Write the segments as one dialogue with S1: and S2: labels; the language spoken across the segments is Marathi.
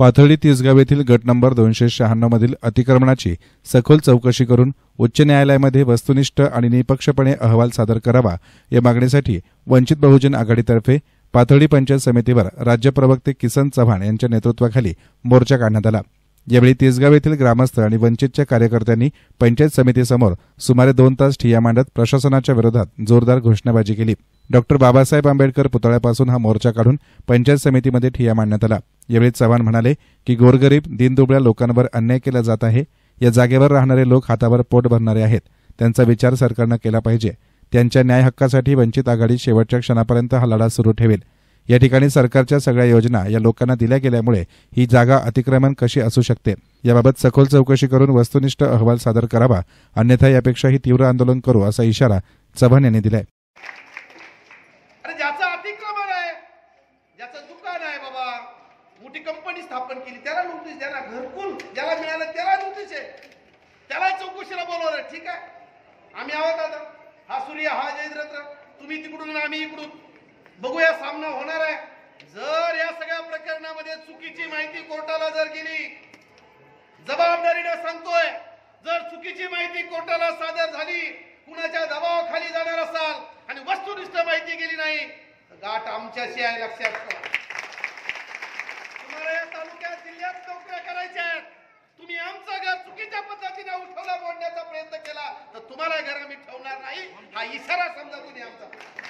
S1: पाथर्डी तिसगाव येथील गट नंबर 296 मधील अतिक्रमणाची सखोल चौकशी करून उच्च न्यायालयामध्ये वस्तुनिष्ठ आणि निपक्षपणे अहवाल सादर करावा या मागणीसाठी वंचित बहुजन आघाडीतर्फे पाथर्डी पंचायत समितीवर राज्य प्रवक्ते किसन चव्हाण यांच्या नेतृत्वाखाली मोर्चा काढण्यात आला। यावेळी तिसगाव येथील ग्रामस्थ आणि वंचितच्या कार्यकर्त्यांनी पंचायत समितीसमोर सुमारे 2 तास ठिय्या मांडत प्रशासनाच्या विरोधात जोरदार घोषणाबाजी केली। डॉक्टर बाबासाहेब आंबेडकर पुतळ्यापासून हा मोर्चा काढून पंचायत समितीमध्ये ठिय्या मांडण्यात आला। यावेळी चव्हाण म्हणाले की गोरगरीब दीनदुबळ्या लोकांवर अन्याय केला जात आहे। या जागेवर राहणारे लोक हातावर पोट भरणारे आहेत। त्यांचा विचार सरकारने केला पाहिजे। त्यांच्या न्याय हक्कासाठी वंचित आघाडी शेवटच्या क्षणापर्यंत हा लढा सुरू ठेवेल। या ठिकाणी सरकारच्या सगळ्या योजना या लोकांना दिल्या गेल्यामुळे ही जागा अतिक्रमण कशी असू शकते याबाबत सखोल चौकशी करून वस्तुनिष्ठ अहवाल सादर करावा, अन्यथा यापेक्षाही तीव्र आंदोलन करू असा इशारा चव्हाण यांनी दिलाय।
S2: ज्याचं अतिक्रमण आहे, ज्याचं दुकान आहे, बाबा मोठी कंपनी स्थापन केली त्याला नोटीस द्या ना, घरकुल ज्याला मिळालं त्याला नोटीस आहे, त्याला चौकशीला बोलवलं। ठीक आहे, आम्ही आहोत आता, हा सूर्य हा जयद्रथ, तुम्ही तिकडून आम्ही इकडून, बघूया सामना होणार आहे। जर या सगळ्या प्रकरणामध्ये चुकीची माहिती कोर्टाला जर गेली, जबाबदारीने सांगतोय, जर चुकीची माहिती कोर्टाला सादर झाली, कुणाच्या दबावाखाली जाणार असाल आणि वस्तुनिष्ठ माहिती गेली नाही तर गाठ आमच्याशी आहे, लक्षात ठेवा। तुम्हाला या तालुक्यात जिल्ह्यात नोकऱ्या करायच्या आहेत, तुम्ही आमचं घर चुकीच्या पद्धतीने उठवला मोडण्याचा प्रयत्न केला तर तुम्हाला घर आम्ही ठेवणार नाही, हा इशारा समजा तुम्ही आमचा।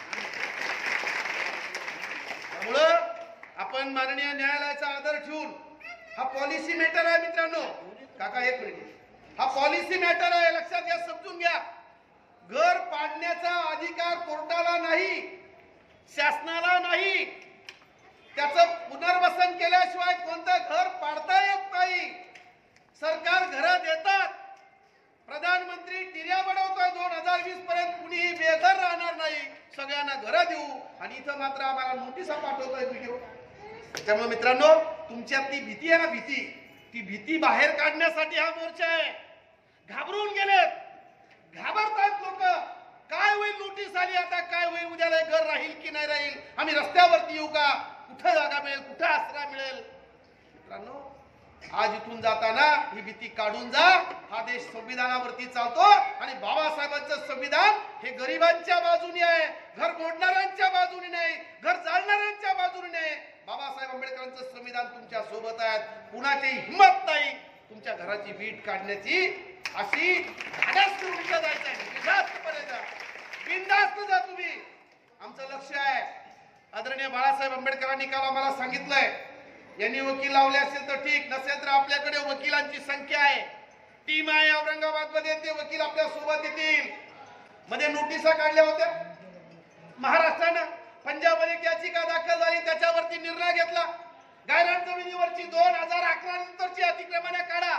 S2: त्यामुळे आपण माननीय न्यायालयाचा आदर ठेवून, हा पॉलिसी मॅटर आहे मित्रांनो, काका एक मिनिट, हा पॉलिसी मॅटर आहे, लक्षात घ्या, समजून घ्या। घर पाडण्याचा अधिकार कोर्टाला नाही, शासनाला नाही, त्याचं पुनर्वसन केल्याशिवाय कोणतं घर पाडता येत नाही। सरकार घरं देतात, प्रधानमंत्री टिर्या बनवतोय, 2020 पर्यंत कुणीही बेघर राहणार नाही, सगळ्यांना घरं देऊ, आणि इथं मात्र आम्हाला नोटिसा पाठवतोय व्हिडिओ। त्यामुळे मित्रांनो, तुमच्यात ती भीती आहे ना, ती भीती बाहेर काढण्यासाठी हा मोर्चा आहे। घाबरून गेलेत, घाबरतात लोक, काय होईल, नोटीस आली आता काय होईल, उद्याला घर राहील की नाही राहील, आम्ही रस्त्यावरती येऊ का, कुठे जागा मिळेल, कुठे आसरा मिळेल। मित्रांनो, आज इथून जाताना ही भीती काढून जा। हा देश संविधानावरती चालतो आणि बाबासाहेबांचं संविधान हे गरिबांच्या बाजूने आहे, घर मोडणाऱ्यांच्या बाजूने नाही, घर जाळणाऱ्यांच्या बाजूने नाही। बाबासाहेब आंबेडकरांचं संविधान तुमच्या सोबत आहे, कुणाची हिंमत नाही तुमच्या घराची वीट काढण्याची, अशी धाडस करून जायचं आहे, बिनधास्तपणे जा, बिनधास्त जा तुम्ही। आमचं लक्ष आहे, आदरणीय बाळासाहेब आंबेडकरांनी काल आम्हाला सांगितलंय, यांनी वकील लावले असेल तर ठीक, नसेल तर आपल्याकडे वकिलांची संख्या आहे, टीम आहे औरंगाबाद मध्ये, ते वकील आपल्या सोबत येतील। मध्ये नोटिसा काढल्या होत्या महाराष्ट्रानं, पंजाबमध्ये याचिका दाखल झाली, त्याच्यावरती निर्णय घेतला, गायरान जमिनीवरची 2011 नंतरची अतिक्रमणे काढा,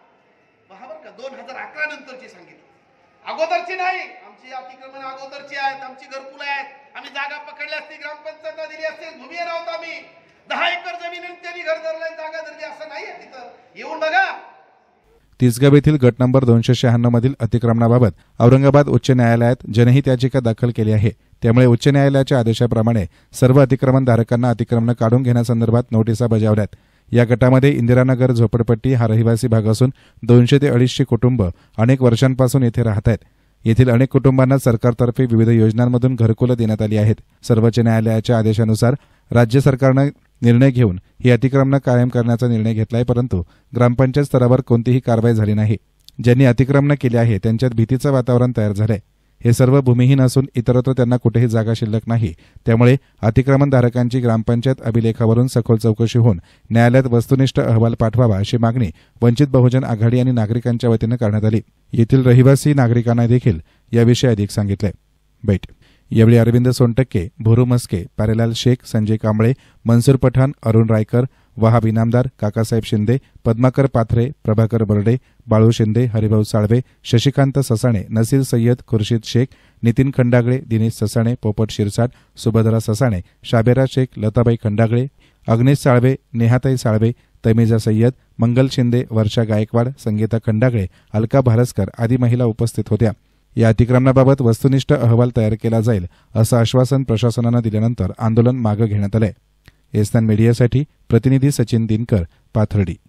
S2: बरोबर का, 2011 नंतरची सांगितली, अगोदरची नाही। आमची अतिक्रमण अगोदरची आहेत, आमची घरकुल आहेत, आम्ही जागा पकडली असती, ग्रामपंचायतला दिली असती, भूमीवर आहोत आम्ही, 10 एकर जमीन त्यांनी घर धरलंय, जागा धरली, असं नाही आहे, तिथं येऊन बघा।
S1: तिसगाव येथील गट नंबर 296 मधील अतिक्रमणाबाबत औरंगाबाद उच्च न्यायालयात जनहित याचिका दाखल केली आहे। त्यामुळे उच्च न्यायालयाच्या आदेशाप्रमाणे सर्व अतिक्रमणधारकांना अतिक्रमण काढून घेण्यासंदर्भात नोटिसा बजावल्यात। या गटामध्ये इंदिरानगर झोपडपट्टी हा रहिवासी भाग असून 200 ते 250 कुटुंब अनेक वर्षांपासून येथे राहत आहेत। येथील अनेक कुटुंबांना सरकारतर्फे विविध योजनांमधून घरकुलं देण्यात आली आहेत। सर्वोच्च न्यायालयाच्या आदेशानुसार राज्य सरकारनं निर्णय घेऊन ही अतिक्रमणं कायम करण्याचा निर्णय घेतलाय, परंतु ग्रामपंचायत स्तरावर कोणतीही कारवाई झाली नाही। ज्यांनी अतिक्रमणं केली आहे त्यांच्यात भीतीचं वातावरण तयार झालंय। हे सर्व भूमिहीन असून इतरत्र त्यांना कुठेही जागा शिल्लक नाही। त्यामुळे अतिक्रमणधारकांची ग्रामपंचायत अभिलेखावरून सखोल चौकशी होऊन न्यायालयात वस्तुनिष्ठ अहवाल पाठवावा अशी मागणी वंचित बहुजन आघाडी आणि नागरिकांच्या वतीनं करण्यात आली। येथील रहिवासी नागरिकांना देखील याविषयी अधिक सांगितलंय। बैठ यावेळी अरविंद सोनटक्के, भोरू मस्के, पारेलाल शेख, संजय कांबळे, मनसूर पठाण, अरुण रायकर, वहाब इनामदार, काकासाहेब शिंदे, पद्माकर पाथरे, प्रभाकर बर्डे, बाळू शिंदे, हरिभाऊ साळवे, शशिकांत ससाणे, नसीर सय्यद, खुर्शीद शेख, नितीन खंडागळे, दिनेश ससाणे, पोपट शिरसाट, सुभद्रा ससाणे, शाबेरा शेख, लताबाई खंडागळे, अग्नेश साळवे, नेहाताई साळवे, तैमेजा सय्यद, मंगल शिंदे, वर्षा गायकवाड, संगीता खंडागळे, अलका भारसकर आदी महिला उपस्थित होत्या। या अतिक्रमणाबाबत वस्तुनिष्ठ अहवाल तयार केला जाईल असं आश्वासन प्रशासनानं दिल्यानंतर आंदोलन मागे घेण्यात आलंय। एस्तान मीडियासाठी प्रतिनिधी सचिन दिनकर, पाथर्डी.